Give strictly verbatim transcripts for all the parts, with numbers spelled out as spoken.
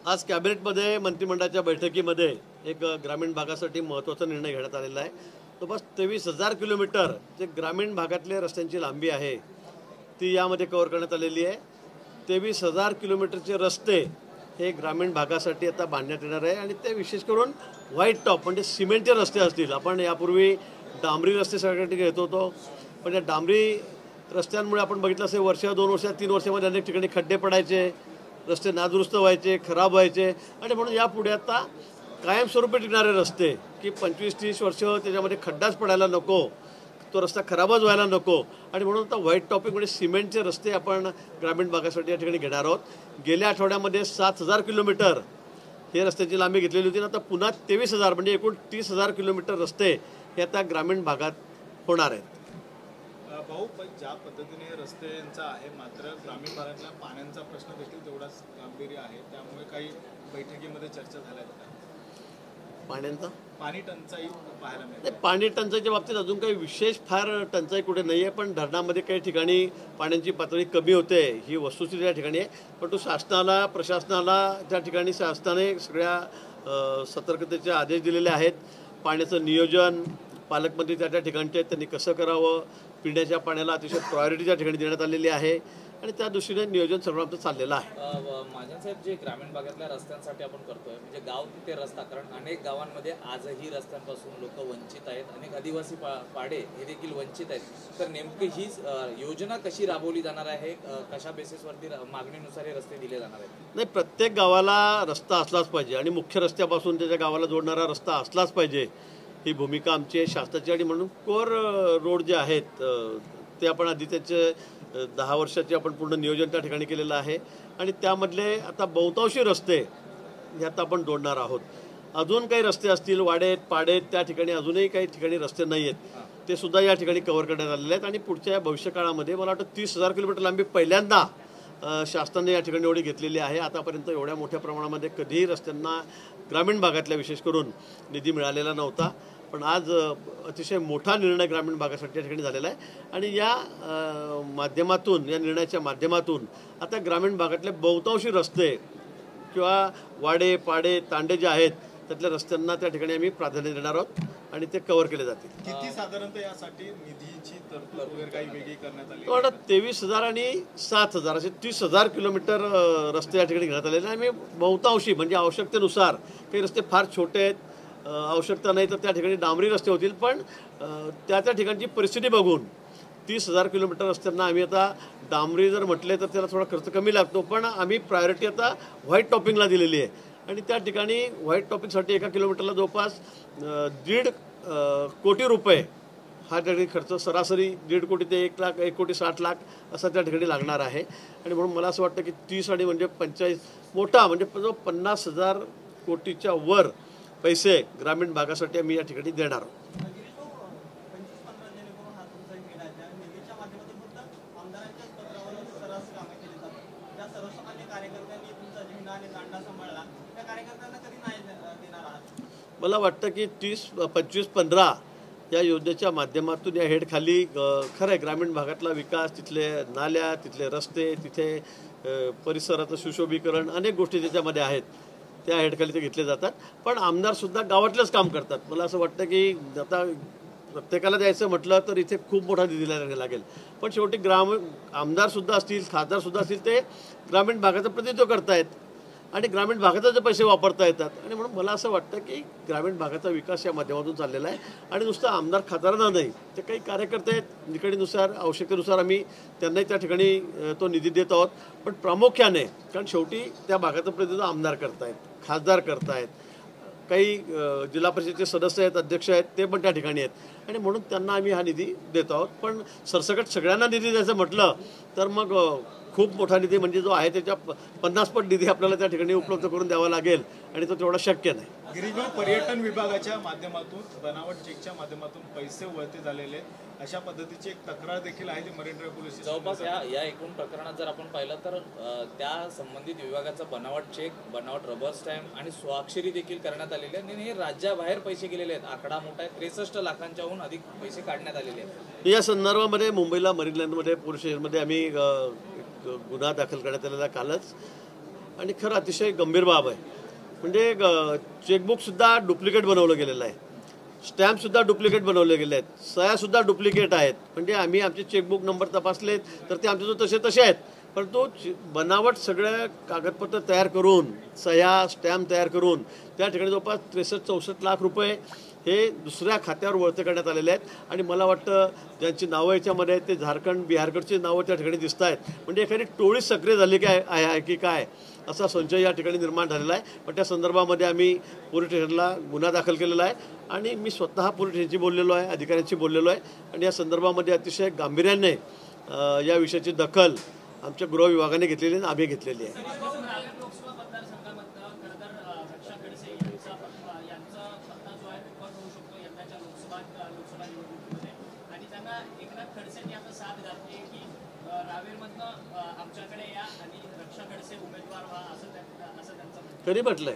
आज कॅबिनेटमध्ये मंत्रिमंडळाच्या बैठकीमध्ये एक ग्रामीण भागासाठी महत्त्वाचा निर्णय घेण्यात आलेला आहे। तो बस तेवीस हजार किलोमीटर जे ग्रामीण भागातले रस्त्यांची लांबी आहे ती यामध्ये कव्हर करण्यात आलेली आहे। तेवीस हजार किलोमीटरचे रस्ते हे ग्रामीण भागासाठी आता बांधण्यात येणार आहे आणि ते विशेष करून व्हाईट टॉप म्हणजे सिमेंटचे रस्ते असतील। आपण यापूर्वी डांबरी रस्ते सगळ्या घेत होतो, पण या डांबरी रस्त्यांमुळे आपण बघितलं असेल वर्ष दोन वर्ष तीन वर्षामध्ये अनेक ठिकाणी खड्डे पडायचे, रस्ते नादुरुस्त व्हायचे, खराब व्हायचे आणि म्हणून यापुढे आता कायमस्वरूपी टिकणारे रस्ते की पंचवीस तीस वर्ष त्याच्यामध्ये खड्डाच पडायला नको, तो रस्ता खराबच व्हायला नको आणि म्हणून आता व्हाईट टॉपिक म्हणजे सिमेंटचे रस्ते आपण ग्रामीण भागासाठी या ठिकाणी घेणार आहोत। गेल्या आठवड्यामध्ये सात हजार किलोमीटर हे रस्त्याची लांबी घेतलेली होती, आता पुन्हा तेवीस हजार म्हणजे एकूण तीस हजार किलोमीटर रस्ते हे आता ग्रामीण भागात होणार आहेत। भाऊ, पण ज्या पद्धतीने रस्त्यांचा आहे मात्र ग्रामीण भागातल्या पाण्याचा प्रश्न देखील तेवढाच गांभीर्य आहे, त्यामुळे काही बैठकीमध्ये चर्चा झाल्या होत्या। पाण्याचा पाणी टंचाई पाहायला मिळते। पाणी टंचाईच्या बाबतीत अजून काही विशेष फार टंचाई कुठे नाही आहे, पण धरणामध्ये काही ठिकाणी पाण्याची पातळी कमी होते ही वस्तुस्थिती त्या ठिकाणी आहे। पण तो शासनाला प्रशासनाला त्या ठिकाणी शासनाने सगळ्या सतर्कतेचे आदेश दिलेले आहेत। पाण्याचं नियोजन पालकमंत्री त्या त्या ठिकाणचे आहेत, त्यांनी कसं करावं, पिण्याच्या पाण्याला अतिशय प्रायोरिटी त्या ठिकाणी देण्यात आलेली आहे आणि त्या दृष्टीने नियोजन सर्व आमचं चाललेलं आहे। महाजन साहेब, जे ग्रामीण भागातल्या रस्त्यांसाठी आपण करतोय म्हणजे गाव तिथे रस्ता, कारण अनेक गावांमध्ये आजही रस्त्यांपासून लोक वंचित आहेत, अनेक आदिवासी पाडे हे देखील वंचित आहेत। तर नेमकी ही योजना कशी राबवली जाणार आहे, कशा बेसिसवरती मागणीनुसार हे रस्ते दिले जाणार आहेत? नाही, प्रत्येक गावाला रस्ता असलाच पाहिजे आणि मुख्य रस्त्यापासून त्याच्या गावाला जोडणारा रस्ता असलाच पाहिजे ही भूमिका आमची आहे शासनाची। आणि म्हणून कोर रोड जे आहेत ते आपण आधी त्याचे दहा वर्षाचे आपण पूर्ण नियोजन त्या ठिकाणी केलेलं आहे आणि त्यामधले आता बहुतांशी रस्ते हे आता आपण जोडणार आहोत। अजून काही रस्ते असतील वाडेत पाडेत त्या ठिकाणी अजूनही काही ठिकाणी रस्ते नाही आहेत, ते सुद्धा या ठिकाणी कव्हर करण्यात आलेले आहेत आणि पुढच्या भविष्यकाळामध्ये मला वाटतं तीस हजार किलोमीटर लांबी पहिल्यांदा शासनाने या ठिकाणी एवढी घेतलेली आहे। आतापर्यंत एवढ्या मोठ्या प्रमाणामध्ये कधीही रस्त्यांना ग्रामीण भागातल्या विशेष करून निधी मिळालेला नव्हता, पण आज अतिशय मोठा निर्णय ग्रामीण भागासाठी या ठिकाणी झालेला आहे आणि या माध्यमातून या निर्णयाच्या माध्यमातून आता ग्रामीण भागातले बहुतांशी रस्ते किंवा वाडे पाडे तांडे जे आहेत त्यातल्या रस्त्यांना त्या ठिकाणी आम्ही प्राधान्य देणार आहोत आणि ते कव्हर केले जातील। किती साधारणतः यासाठी निधीची तरतूद वगैरे काही वेगळी करण्यात आली? तो तेवीस हजार आणि सात हजार असे तीस हजार किलोमीटर रस्ते या ठिकाणी घेण्यात आलेले आणि बहुतांशी म्हणजे आवश्यकतेनुसार काही रस्ते फार छोटे आहेत, आवश्यकता नाही तर त्या ठिकाणी डांबरी रस्ते होतील, पण त्या त्या ठिकाणची परिस्थिती बघून तीस हजार किलोमीटर रस्त्यांना आम्ही आता डांबरी जर म्हटले तर त्याला थोडा खर्च कमी लागतो, पण आम्ही प्रायोरिटी आता व्हाईट टॉपिंगला दिलेली आहे आणि त्या ठिकाणी व्हाईट टॉपिंगसाठी एका किलोमीटरला जवळपास दीड कोटी रुपये हा त्या ठिकाणी खर्च सरासरी दीड कोटी ते एक लाख एक कोटी साठ लाख असा त्या ठिकाणी लागणार आहे आणि म्हणून मला असं वाटतं की तीस आणि म्हणजे पंचेचाळीस मोठा म्हणजे पन्नास हजार कोटीच्या वर पैसे ग्रामीण भागासाठी आम्ही या ठिकाणी देणार आहोत। मला वाटतं की तीस पंचवीस पंधरा या योजनेच्या माध्यमातून या हेडखाली खरं आहे ग्रामीण भागातला विकास, तिथले नाल्या, तिथले रस्ते, तिथे परिसराचं सुशोभीकरण अनेक गोष्टी त्याच्यामध्ये आहेत, त्या हेडखाली ते घेतले जातात। पण आमदारसुद्धा गावातलेच काम करतात। मला असं वाटतं की आता प्रत्येकाला द्यायचं म्हटलं तर इथे खूप मोठा निधी द्यायला लागेल, पण शेवटी ग्राम आमदारसुद्धा असतील खासदारसुद्धा असतील ते ग्रामीण भागाचं प्रतिनिधित्व करतायत आणि ग्रामीण भागाचे पैसे वापरता येतात आणि म्हणून मला असं वाटतं की ग्रामीण भागाचा विकास या माध्यमातून चाललेला आहे आणि नुसतं आमदार खासदारांना नाही तर काही कार्यकर्ते आहेत निकडीनुसार आवश्यकतेनुसार आम्ही त्यांनाही त्या ठिकाणी तो निधी देत आहोत, पण प्रामुख्याने कारण शेवटी त्या भागाचं प्रतिनिधित्व आमदार करतायत, खासदार करतायत, काही जिल्हा परिषदेचे सदस्य आहेत, अध्यक्ष आहेत, ते पण त्या ठिकाणी आहेत आणि म्हणून त्यांना आम्ही हा निधी देत आहोत। पण सरसकट सगळ्यांना निधी द्यायचं म्हटलं तर मग खूप मोठा निधी म्हणजे जो आहे त्याच्या पन्नास पट निधी आपल्याला त्या ठिकाणी उपलब्ध करून द्यावा लागेल आणि तो तेवढा शक्य नाही। गिरिजन पर्यटन विभागाच्या माध्यमातून बनावट चेकच्या माध्यमातून पैसे वळते झालेले अशा पद्धतीची एक तक्रार देखील आहे ती मरीन ड्राईव्ह पोलीस जवळपास या या एकूण प्रकरणात जर आपण पाहिलं तर त्या संबंधित विभागाचा बनावट चेक, बनावट रबर स्टॅम्प आणि स्वाक्षरी देखील करण्यात आलेली आहे आणि हे राज्याबाहेर पैसे गेलेले आहेत। आकडा मोठा आहे, त्रेसष्ट लाखांच्याहून अधिक पैसे काढण्यात आलेले आहेत। या संदर्भामध्ये मुंबईला मरीन लाईनमध्ये पोलीस स्टेशनमध्ये आम्ही गुन्हा दाखल करण्यात आलेला कालच आणि खरं अतिशय गंभीर बाब आहे. म्हणजे चेकबुकसुद्धा डुप्लिकेट बनवलं गेलेलं आहे, स्टॅम्पसुद्धा डुप्लिकेट बनवले गेले आहेत, सह्यासुद्धा डुप्लिकेट आहेत. म्हणजे आम्ही आमचे चेकबुक नंबर तपासलेत तर ते आमचे जो तसे तसे आहेत, परंतु बनावट सगळ्या कागदपत्र तयार करून, सह्या स्टॅम्प तयार करून त्या ठिकाणी जवळपास त्रेसष्ट चौसष्ट लाख रुपये हे दुसऱ्या खात्यावर वळते करण्यात आलेले आहेत. आणि मला वाटतं ज्यांची नावं याच्यामध्ये आहेत ते झारखंड बिहारकडची नावं त्या ठिकाणी दिसत आहेत. म्हणजे एखादी टोळी सक्रिय झाली काय आहे की काय असा संशय या ठिकाणी निर्माण झालेला आहे. पण त्या संदर्भामध्ये आम्ही पोलीस स्टेशनला गुन्हा दाखल केलेला आहे आणि मी स्वतः पोलीस स्टेशनशी बोललेलो आहे, अधिकाऱ्यांशी बोललेलो आहे. आणि या संदर्भामध्ये अतिशय गांभीर्याने या विषयाची दखल आमच्या गृह विभागाने घेतलेली आणि आम्ही घेतलेली आहे. कधी म्हटलंय?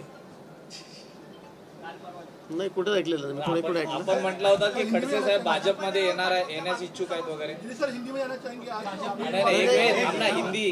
नाही, कुठे ऐकलेलं मी, कोणी कुठे ऐकलं? आपण म्हटलं होतं की खडसे साहेब भाजपमध्ये येणार आहे, येण्यास इच्छुक आहेत वगैरे. हिंदी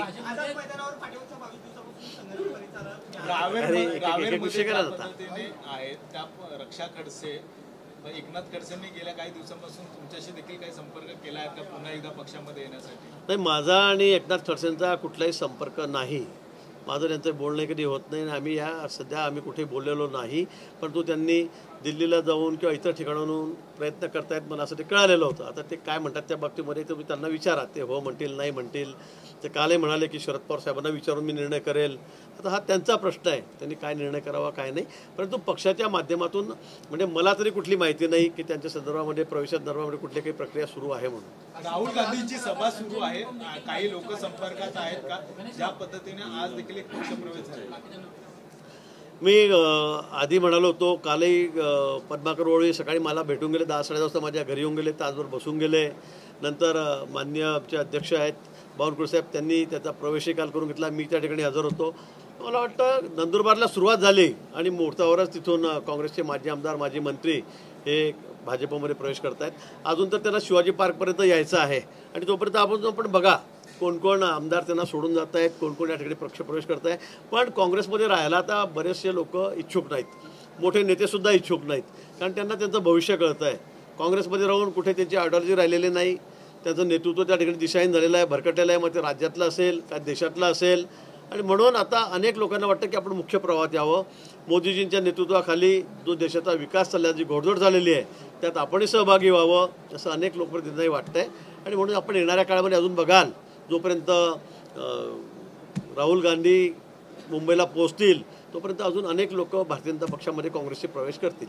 आहेत त्या रक्षा खडसे एकनाथ खडसेंनी गेल्या काही दिवसांपासून तुमच्याशी देखील काही संपर्क केला आहे का पुन्हा एकदा पक्षामध्ये येण्यासाठी? नाही, माझा आणि एकनाथ खडसेंचा कुठलाही संपर्क नाही. माझं त्यांचं बोलणं कधी होत नाही. आम्ही या सध्या आम्ही कुठे बोललेलो नाही. परंतु त्यांनी दिल्लीला जाऊन किंवा इतर ठिकाणाहून प्रयत्न करतायत मला असं ते कळालेलं होतं. आता ते काय म्हणतात त्या बाबतीमध्ये तुम्ही त्यांना विचारा, ते हो म्हणतील नाही म्हणतील. ते कालही म्हणाले की शरद पवार साहेबांना विचारून मी निर्णय करेल. आता हा त्यांचा प्रश्न आहे, त्यांनी काय निर्णय करावा काय नाही. परंतु पक्षाच्या माध्यमातून म्हणजे मला तरी कुठली माहिती नाही की त्यांच्या संदर्भामध्ये प्रवेशासंदर्भामध्ये कुठली काही प्रक्रिया सुरू आहे म्हणून. राहुल गांधींची सभा सुरू आहे, काही लोक संपर्कात आहेत का? ज्या पद्धतीने आज देखील एक पक्षप्रवेश झाला. मी आधी म्हणालो होतो, कालही पद्माकर ओळी सकाळी मला भेटून गेले, दहा साडे दहा वाजता माझ्या घरी येऊन गेले, तासभर बसून गेले. नंतर माननीय आमचे अध्यक्ष आहेत बावनकुळे साहेब, त्यांनी त्याचा प्रवेशही काल करून घेतला. मी त्या ठिकाणी हजर होतो. मला वाटतं नंदुरबारला सुरुवात झाली आणि मुहूर्तावरच तिथून काँग्रेसचे माजी आमदार माजी मंत्री हे भाजपमध्ये प्रवेश करत आहेत. अजून तर त्यांना शिवाजी पार्कपर्यंत यायचं आहे आणि तोपर्यंत आपण पण बघा कोण कोण आमदार त्यांना सोडून जात आहेत, कोण कोण या ठिकाणी पक्षप्रवेश करत आहे. पण काँग्रेसमध्ये राहायला आता बरेचसे लोक इच्छुक नाहीत, मोठे नेतेसुद्धा इच्छुक नाहीत, कारण त्यांना त्यांचं भविष्य कळतं आहे. काँग्रेसमध्ये राहून कुठे त्यांची आयडिओलॉजी राहिलेली नाही, त्यांचं नेतृत्व त्या ठिकाणी दिशाहीन झालेलं आहे, भरकटलेलं आहे. मग ते राज्यातलं असेल का देशातलं असेल. आणि म्हणून आता अनेक लोकांना वाटतं की आपण मुख्य प्रवाहात यावं. मोदीजींच्या नेतृत्वाखाली जो देशाचा विकास चालला, जी घोडदौड झालेली आहे, त्यात आपणही सहभागी व्हावं असं अनेक लोकप्रतिनिधींनाही वाटतं आहे. आणि म्हणून आपण येणाऱ्या काळामध्ये अजून बघाल, जोपर्यंत राहुल गांधी मुंबईला पोहोचतील तोपर्यंत अजून अनेक लोक भारतीय जनता पक्षामध्ये काँग्रेसचे प्रवेश करतील.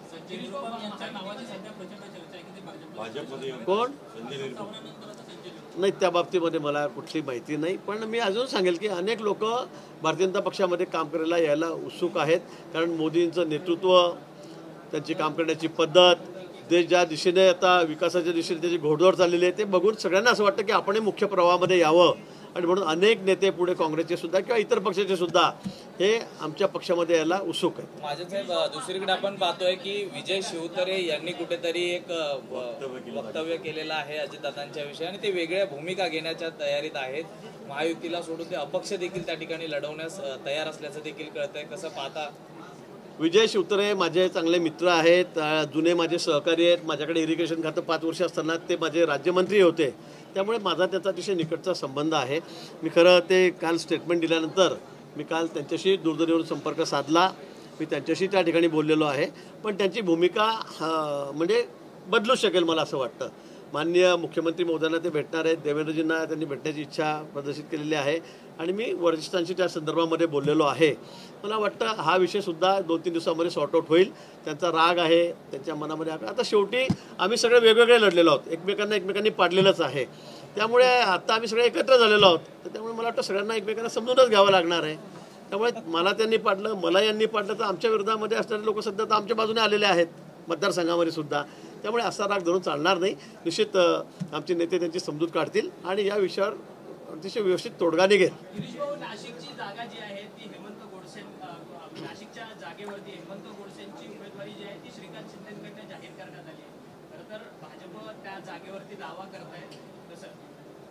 कोण? नाही, त्या बाबतीमध्ये मला कुठली माहिती नाही. पण मी अजून सांगेल की अनेक लोक भारतीय जनता पक्षामध्ये काम करायला यायला उत्सुक आहेत, कारण मोदींचं नेतृत्व, त्यांची काम करण्याची पद्धत, देश ज्या दिशेने आता विकासाच्या दिशेने त्याची घोडदौड चाललेली आहे, ते बघून सगळ्यांना असं वाटतं की आपणही मुख्य प्रवाहामध्ये यावं. आणि म्हणून अनेक नेते पुढे काँग्रेसचे सुद्धा किंवा इतर पक्षाचे सुद्धा हे आमच्या पक्षामध्ये यायला उत्सुक आहेत. माझ्या साहेब, दुसरीकडे आपण पाहतोय की विजय शिवतारे यांनी कुठेतरी एक वक्तव्य केलेलं आहे अजितदादांच्या विषयी आणि ते वेगळ्या भूमिका घेण्याच्या तयारीत आहेत. महायुतीला सोडून ते अपक्ष देखील त्या ठिकाणी लढवण्यास तयार असल्याचं देखील कळतंय. कसं पाहता? विजय शिवतारे माझे चांगले मित्र आहेत, जुने माझे सहकारी आहेत. माझ्याकडे इरिगेशन खातं पाच वर्ष असताना ते माझे राज्यमंत्री होते, त्यामुळे माझा त्याचा अतिशय निकटचा संबंध आहे. मी खरं ते काल स्टेटमेंट दिल्यानंतर मी काल त्यांच्याशी दूरध्वनीवरून संपर्क साधला, मी त्यांच्याशी त्या ठिकाणी बोललेलो आहे. पण त्यांची भूमिका म्हणजे बदलू शकेल मला असं वाटतं. माननीय मुख्यमंत्री महोदयांना ते भेटणार आहेत, देवेंद्रजींना त्यांनी भेटण्याची इच्छा प्रदर्शित केलेली आहे आणि मी वरिष्ठांशी त्या संदर्भामध्ये बोललेलो आहे. मला वाटतं हा विषयसुद्धा दोन तीन दिवसामध्ये सॉर्ट आऊट होईल. त्यांचा राग आहे, त्यांच्या मनामध्ये आता शेवटी आम्ही सगळे वेगवेगळे लढलेलो आहोत, एकमेकांना एकमेकांनी पाडलेलंच आहे. त्यामुळे आता आम्ही सगळे एकत्र झालेलो आहोत, तर त्यामुळे मला वाटतं सगळ्यांना एकमेकांना समजूनच घ्यावं लागणार आहे. त्यामुळे मला त्यांनी पाडलं, मला यांनी पाडलं, तर आमच्या विरोधामध्ये असणारे लोक सध्या तर आमच्या बाजूने आलेले आहेत मतदारसंघामध्ये सुद्धा. त्यामुळे असा राग धरून चालणार नाही. निश्चित आमचे नेते त्यांची समजूत काढतील आणि या विषयावर अतिशय व्यवस्थित तोडगा निघेल. नाशिकची जागा जी आहे ती हेमंत गोडसे, नाशिकच्या जागेवरती हेमंत गोडसेंची उमेदवारी जी आहे ती श्रीकांत शिंदेकडनं जाहीर करण्यात आली आहे. खरं तर भाजप त्या जागेवरती दावा करत आहे. कसं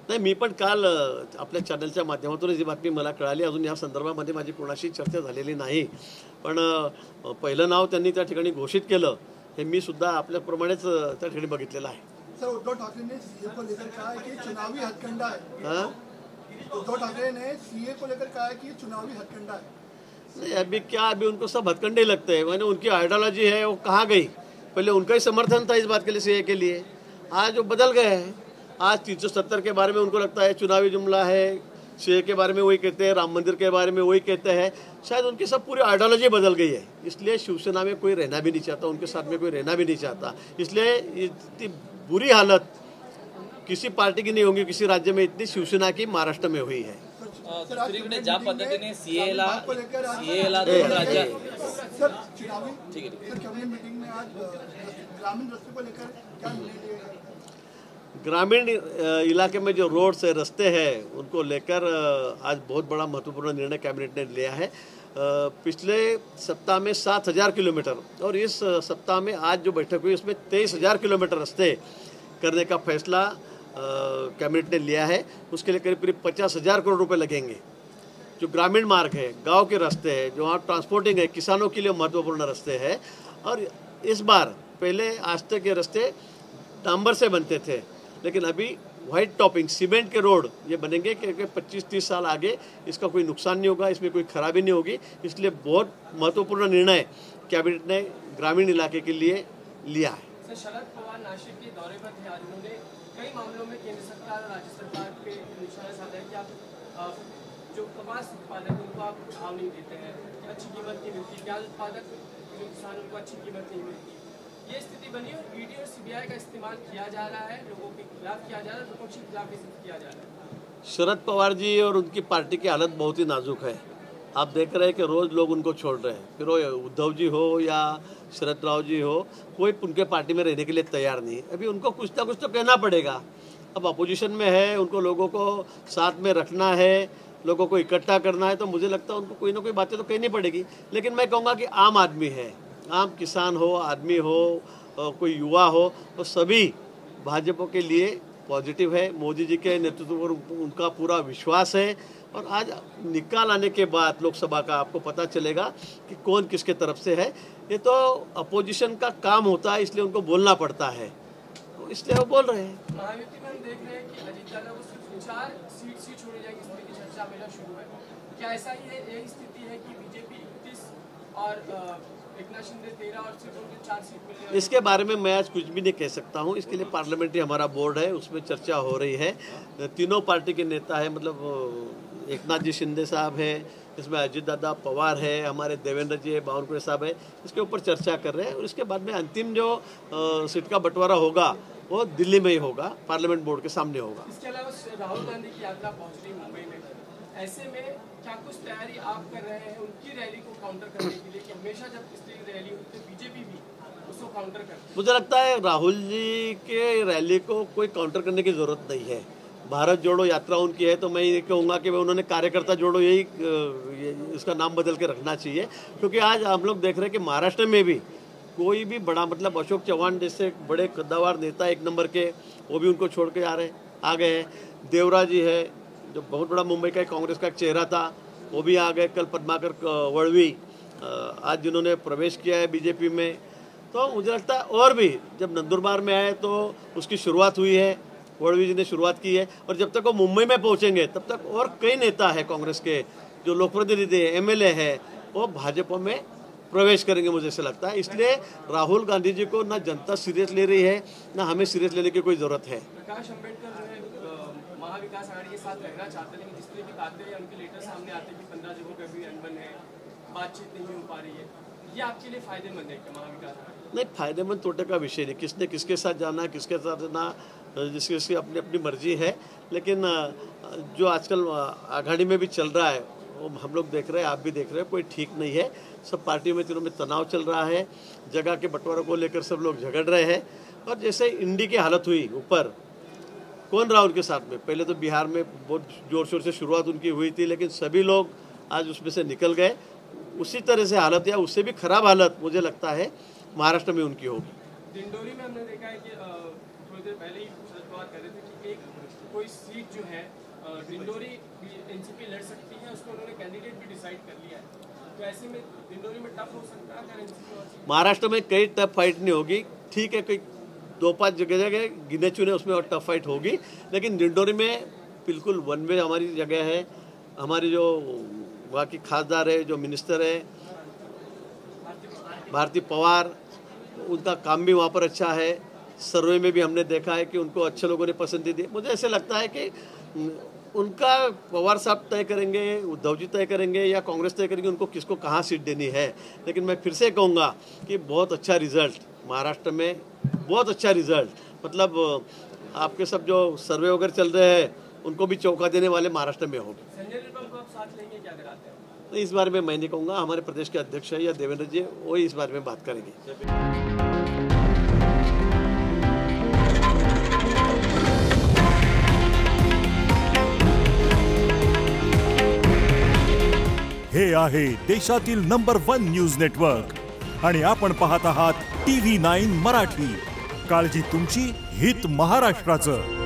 नाही, मी पण काल अ, आपल्या चॅनलच्या माध्यमातूनच ही बातमी मला कळाली. अजून या संदर्भामध्ये माझी कोणाशी चर्चा झालेली नाही. पण अ, पहिलं नाव त्यांनी त्या ठिकाणी घोषित केलं हे मी सुद्धा आपल्याप्रमाणेच अ, त्या ठिकाणी बघितलेलं आहे. सर, उद्धव ठाकरे ने सीए को लेकर कहा है कि ये चुनावी हथकंडा है। हाँ? उद्धव ठाकरे ने सीए को लेकर कहा है कि ये चुनावी हथकंडा है। नहीं, अभी क्या, अभी उनको सब हथकंडे ही लगते हैं। मैंने उनकी आइडियोलॉजी है वो कहाँ गई? पहले उनका ही समर्थन था इस बात के लिए, सीए के लिए। आज वो बदल गए हैं। आज तीन सौ सत्तर के बारे में उनको लगता है चुनावी जुमला है, सीए के बारे में वही कहते हैं, राम मंदिर के बारे में वही कहते हैं। शायद उनकी सब पूरी आइडियोलॉजी बदल गई है, इसलिए शिवसेना में कोई रहना भी नहीं चाहता, उनके साथ में कोई रहना भी नहीं चाहता। इसलिए इतनी बुरी हालत किसी पार्टी की नहीं होगी किसी राज्य में, इतनी शिवसेना की महाराष्ट्र में हुई है। दुसरीकडे ज्या पद्धतीने सीएला सीएला दोन राज्य सर, चुनावी ठीक है सर कैबिनेट मीटिंग में आज अ, ग्रामीण रस्ते को लेकर क्या निर्णय लिया गया? ग्रामीण अ, इलाके में जो रोड्स है, रास्ते हैं, उनको लेकर अ, आज बहुत बड़ा महत्वपूर्ण निर्णय कैबिनेट ने लिया है। अ, पिछले सप्ताह में सात हज़ार किलोमीटर और इस सप्ताह में आज जो बैठक हुई उसमें तेईस हज़ार किलोमीटर रास्ते करने का फैसला कैबिनेट ने लिया है। उसके लिए करीब करीब पचास हज़ार करोड़ रुपए लगेंगे। जो ग्रामीण मार्ग है, गांव के रास्ते हैं, जो वहाँ ट्रांसपोर्टिंग है, किसानों के लिए महत्वपूर्ण रास्ते हैं। और इस बार पहले आज तक ये रास्ते डांबर से बनते थे, लेकिन अभी वाइट टॉपिंग सीमेंट के रोड ये बनेंगे क्योंकि पच्चीस तीस साल आगे इसका कोई नुकसान नहीं होगा, इसमें कोई खराबी नहीं होगी। इसलिए बहुत महत्वपूर्ण निर्णय कैबिनेट ने ग्रामीण इलाके के लिए लिया है। सर, शरद पवार नासिक के दौरे पर थे आज। उन्होंने कई मामलों में केंद्र सरकार और राज्य सरकार पे निशाना साधा है कि आप अ, जो कपास उत्पादक उनको आप भाव नहीं देते हैं, अच्छी कीमत नहीं मिलती, प्याज उत्पादक जो किसान उनको अच्छी कीमत नहीं मिलती। ये स्थिति बनी और ईडी और सीबीआई का इस्तेमाल किया जा रहा है, लोगों के खिलाफ किया जा रहा है, विपक्ष के खिलाफ किया जा रहा है। शरद पवार जी और उनकी पार्टी की हालत बहुत ही नाजुक है। आप देख रहे हैं कि रोज़ लोग उनको छोड़ रहे हैं, फिर वो उद्धव जी हो या शरद राव जी हो, कोई उनके पार्टी में रहने के लिए तैयार नहीं है। अभी उनको कुछ ना कुछ तो कहना पड़ेगा। अब अपोजिशन में है, उनको लोगों को साथ में रखना है, लोगों को इकट्ठा करना है, तो मुझे लगता है उनको कोई ना कोई बातें तो कहनी पड़ेगी। लेकिन मैं कहूँगा कि आम आदमी है, आम किसान हो, आदमी हो, कोई युवा हो, तो सभी भाजपा के लिए पॉजिटिव है। मोदी जी के नेतृत्व पर उनका पूरा विश्वास है। और आज निकाल आने के बाद लोकसभा का आपको पता चलेगा कि कौन किसके तरफ से है। ये तो अपोजिशन का काम होता है, इसलिए उनको बोलना पड़ता है, तो इसलिए वो बोल रहे हैं। महायुति में हम देख रहे हैं कि अजीत दादा को सिर्फ चार सीट से छोड़ी जाएगी, इस तरह की चर्चा हमेशा शुरू है। क्या ऐसा ही है, यही स्थिति है कि बीजेपी इकतीस और अ, एकनाथ शिंदे तेरह और सिर्फ उनके चार सीट मिले? इसके बारे में मैं आज कुछ भी नहीं कह सकता हूँ। इसके लिए पार्लियामेंट्री हमारा बोर्ड है, उसमें चर्चा हो रही है। तीनों पार्टी के नेता है, मतलब एकनाथ जी शिंदे साहब है, इसमें अजीत दादा पवार है, हमारे देवेंद्र जी है, बावनकुळे साहब है, इसके ऊपर चर्चा कर रहे हैं। और इसके बाद में अंतिम जो आ, सीट का बंटवारा होगा वो दिल्ली में ही होगा, पार्लियामेंट बोर्ड के सामने होगा। इसके अलावा राहुल गांधी की यात्रा पहुंच रही मुंबई में, ऐसे में क्या कुछ तैयारी आप कर रहे हैं उनकी रैली को काउंटर करने के लिए, कि हमेशा जब इस तरह की रैली होती है बीजेपी भी उसको काउंटर करती है? मुझे लगता है राहुल जी के रैली को कोई काउंटर करने की जरूरत नहीं है। भारत जोड़ो यात्रा उनकी है, तो मैं ये कहूँगा कि उन्होंने कार्यकर्ता जोड़ो यही इसका नाम बदल के रखना चाहिए। क्योंकि आज हम लोग देख रहे हैं कि महाराष्ट्र में भी कोई भी बड़ा, मतलब अशोक चौहान जैसे बड़े कद्दावर नेता एक नंबर के, वो भी उनको छोड़ के आ रहे आ गए हैं। देवरा जी है, जो बहुत बड़ा मुंबई का कांग्रेस का एक चेहरा था, वो भी आ गए। कल पद्माकर वड़वी आज जिन्होंने प्रवेश किया है बीजेपी में, तो मुझे लगता है और भी जब नंदुरबार में आए तो उसकी शुरुआत हुई है, वड़वी जी ने शुरुआत की है। और जब तक वो मुंबई में पहुंचेंगे तब तक और कई नेता है कांग्रेस के, जो लोक प्रतिनिधि है, एमएलए है, वो भाजपा में प्रवेश करेंगे मुझे ऐसा लगता है। इसलिए राहुल गांधी जी को ना जनता सीरियस ले रही है, ना हमें सीरियस लेने की कोई जरूरत है। प्रकाश अम्बेडकर जो है महाविकास आघाड़ी के साथ रहना चाहते हैं, लेकिन जिस तरह की बातें हैं उनके लेटर सामने आते हैं कि पंद्रह जगहों पर भी अनबन है, बातचीत नहीं हो पा रही है, ये आपके लिए फायदेमंद है क्या महाविकास आघाड़ी? नहीं, फायदेमंद तोटे का विषय नहीं, किसने किसके साथ जाना, किसके साथ जाना, जिसकी जिसकी अपनी अपनी मर्जी है। लेकिन जो आजकल आघाड़ी में भी चल रहा है वो हम लोग देख रहे हैं, आप भी देख रहे हैं, कोई ठीक नहीं है। सब पार्टियों में तीनों में तनाव चल रहा है, जगह के बंटवारे को लेकर सब लोग झगड़ रहे हैं। और जैसे इंडी की हालत हुई ऊपर, कौन रहा उनके साथ में? पहले तो बिहार में बहुत जोर शोर से शुरुआत उनकी हुई थी, लेकिन सभी लोग आज उसमें से निकल गए। उसी तरह से हालत या उससे भी खराब हालत मुझे लगता है महाराष्ट्र में उनकी होगी। दिंडोरी में हमने देखा है कि थोड़ी देर पहले ही शरद पवार कह रहे थे कि एक कोई सीट जो है अ, डिंडोरी एनसीपी लड़ सकती है, उसको उन्होंने कैंडिडेट भी डिसाइड कर लिया है। तो ऐसे में डिंडोरी में टफ हो सकता है अगर एनसीपी और महाराष्ट्र में कई टफ फाइट नहीं होगी, ठीक है, कोई दो पांच जगह जगह गिने चुने उसमें और टफ फाइट होगी, लेकिन डिंडोरी में बिल्कुल वन वे हमारी जगह है। हमारी जो वहाँ की खासदार है, जो मिनिस्टर है भारती पवार, उनका काम भी वहाँ पर अच्छा है। सर्वे में भी हमने देखा है कि उनको अच्छे लोगों ने पसंद दी। मुझे ऐसे लगता है कि उनका पवार साहब तय करेंगे, उद्धव जी तय करेंगे या कांग्रेस तय करेंगे उनको किसको कहाँ सीट देनी है। लेकिन मैं फिर से कहूँगा कि बहुत अच्छा रिजल्ट महाराष्ट्र में, बहुत अच्छा रिजल्ट, मतलब आपके सब जो सर्वे वगैरह चल रहे हैं उनको भी चौंका देने वाले महाराष्ट्र में होगी। संजय निर्मल को आप साथ लेंगे क्या कराते हैं? तो इस बारे में मैं नहीं कहूँगा, हमारे प्रदेश के अध्यक्ष है या देवेंद्र जी वही इस बारे में बात करेंगे। हे आहे देशातील नंबर वन न्यूज नेटवर्क आणि आपण पाहत आहात टी व्ही नाईन मराठी। काळजी तुमची, हित महाराष्ट्राचं।